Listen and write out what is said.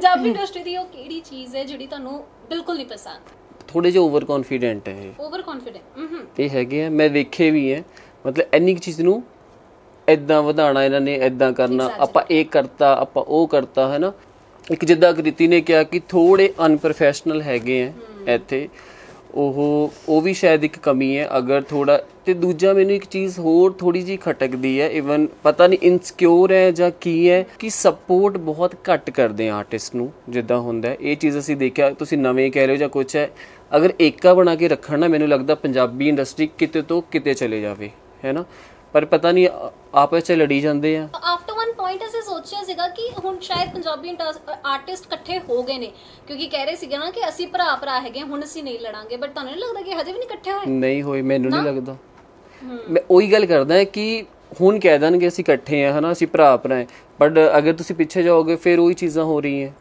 Punjabi industry ਦੀ ਉਹ ਕਿਹੜੀ ਚੀਜ਼ ਹੈ ਜਿਹੜੀ ਤੁਹਾਨੂੰ ਬਿਲਕੁਲ ਨਹੀਂ ਪਸੰਦ? ਥੋੜੇ ਜਿਹਾ ਓਵਰ ਕੌਨਫੀਡੈਂਟ ਹੈ ਇਹ। ਓਵਰ ਕੌਨਫੀਡੈਂਟ ਇਹ ਹੈਗੇ ਆ, ਮੈਂ ਵੇਖੇ ਵੀ ਹੈ, ਮਤਲਬ ਇੰਨੀ ਕੁ ਚੀਜ਼ ਨੂੰ ਇੱਦਾਂ ਵਧਾਉਣਾ ਇਹਨਾਂ ਨੇ, ਇੱਦਾਂ ਕਰਨਾ, ਆਪਾਂ ਇਹ ਕਰਤਾ, ਆਪਾਂ ਉਹ ਕਰਤਾ, ਹੈ ਨਾ। ਇੱਕ ਜਿੱਦਾਂ ਕ੍ਰਿਤੀ ਨੇ ਕਿਹਾ ਕਿ ਥੋੜੇ ਅਨਪ੍ਰੋਫੈਸ਼ਨਲ ਹੈਗੇ ਆ ਇੱਥੇ, ਉਹ ਵੀ ਸ਼ਾਇਦ ਇੱਕ ਕਮੀ ਹੈ ਅਗਰ ਥੋੜਾ। ਤੇ ਦੂਜਾ ਮੈਨੂੰ ਇੱਕ ਚੀਜ਼ ਹੋਰ ਥੋੜੀ ਜਿਹੀ ਖਟਕਦੀ ਹੈ, ਇਵਨ ਪਤਾ ਨਹੀਂ ਇਨਸਿਕਿਉਰ ਹੈ ਜਾਂ ਕੀ ਹੈ, ਕਿ ਸਪੋਰਟ ਬਹੁਤ ਘੱਟ ਕਰਦੇ ਆ ਆਰਟਿਸਟ ਨੂੰ ਜਿੱਦਾਂ ਹੁੰਦਾ। ਇਹ ਚੀਜ਼ ਅਸੀਂ ਦੇਖਿਆ, ਤੁਸੀਂ ਨਵੇਂ ਕਹਿ ਰਹੇ ਹੋ ਜਾਂ ਕੁਛ ਹੈ, ਅਗਰ ਏਕਾ ਬਣਾ ਕੇ ਰੱਖਣ ਨਾ, ਮੈਨੂੰ ਲੱਗਦਾ ਪੰਜਾਬੀ ਇੰਡਸਟਰੀ ਕਿਤੇ ਤੋਂ ਕਿਤੇ ਚਲੇ ਜਾਵੇ, ਹੈ ਨਾ। ਪਰ ਪਤਾ ਨਹੀਂ ਆਪਸ 'ਚ ਲੜੀ ਜਾਂਦੇ ਆ। ਆਫਟਰ ਵਨ ਪੁਆਇੰਟ ਅਸੀਂ ਸੋਚਿਆ ਸੀਗਾ ਕਿ ਹੁਣ ਸ਼ਾਇਦ ਪੰਜਾਬੀ ਆਰਟਿਸਟ ਇਕੱਠੇ ਹੋ ਗਏ ਨੇ, ਕਿਉਂਕਿ ਕਹਿ ਰਹੇ ਸੀਗੇ ਨਾ ਕਿ ਅਸੀਂ ਭਰਾ ਹੈਗੇ, ਹੁਣ ਅਸੀਂ ਨਹੀਂ ਲੜਾਂਗੇ, ਬਟ ਤੁਹਾਨੂੰ ਨਹੀਂ ਲੱਗਦਾ ਕਿ ਹਜੇ ਵੀ ਨਹੀਂ ਇਕੱਠੇ ਹੋਏ? ਨਹੀਂ ਹੋਏ, ਮੈਨੂੰ ਨਹੀਂ ਲੱਗਦਾ। ਮੈਂ ਉਹੀ ਗੱਲ ਕਰਦਾ ਕਿ ਹੁਣ ਕਹਿ ਦੇਣਗੇ ਅਸੀਂ ਇਕੱਠੇ ਆ, ਹੈ ਨਾ, ਅਸੀਂ ਭਰਾ ਹੈ, ਬਟ ਅਗਰ ਤੁਸੀਂ ਪਿੱਛੇ ਜਾਓਗੇ ਫਿਰ ਉਹੀ ਚੀਜ਼ਾਂ ਹੋ ਰਹੀਆਂ।